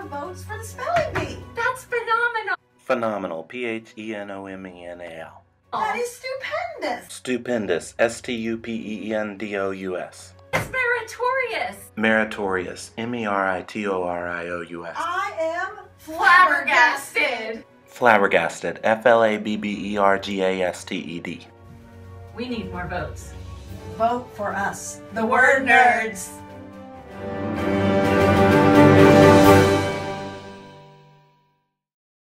more votes for the spelling bee. That's phenomenal. Phenomenal. Phenomenal. That is stupendous. Stupendous. Stupendous. It's meritorious. Meritorious. Meritorious. I am Flabbergasted. Flabbergasted. Flabbergasted. We need more votes. Vote for us. The word nerds.